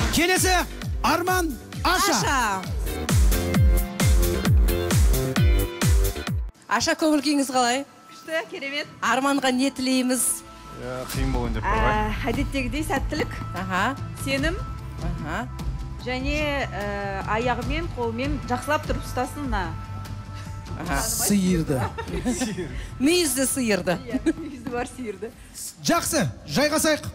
Келесі Арман Аша. Аша, көңіл күйіңіз қалай? Күшті, керемет. Арманға не тілейміз? Қиын болған деп тұрғай. Әдеттегідей сәттілік, сенім, және аяғымен, қолымен жақсылап тұрып ұстасын. Сиырды. Мүйізді сиырды. Мүйізді бар сиырды. Жақсы, жайғасайық.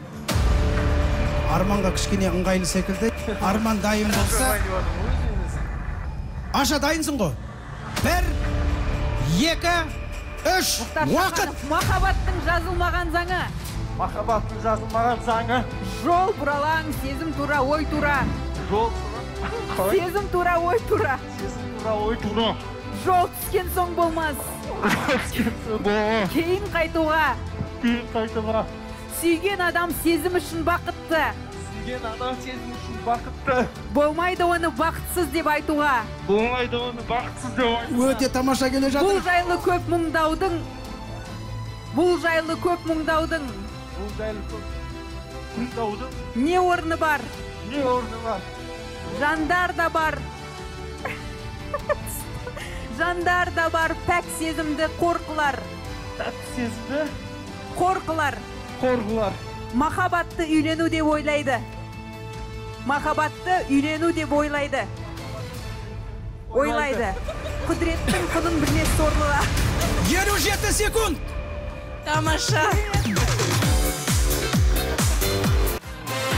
Арманға кішкене ыңғайлы секілді. Арман дайын болса. Аша дайынсың ғой? 1, 2, 3, уақыт. Махаббаттың жазылмаған заңы. Махаббаттың жазылмаған заңы. Жол бұралаң, сезім тура, ой тура. Жол Сезім тура, ой тура. Сезім тура, ой тура. Жол түскен соң болмас. Кейін қайтуға. Сүйген адам сезім үшін бақытты. Сүйген адам сезім үшін бақытты. Болмайды оны бақытсыз деп айтуға. Болмайды оны бақытсыз деп айтуға. Өте тамаша келе жатыр. Бұл жайлы көп мұңдаудың. Бұл жайлы көп мұңдаудың. Бұл жайлы көп мұңдаудың. Не орны бар? Не орны бар? Жандар да бар. Жандар да бар, пәк сезімді қорқылар. Пәк сезімді қорқылар. Қорқылар. Махаббатты үйлену деп ойлайды. Махаббатты үйлену деп ойлайды. Ойлайды. Құдіреттің құнын білмес сорлыға. 57 секунд. Тамаша.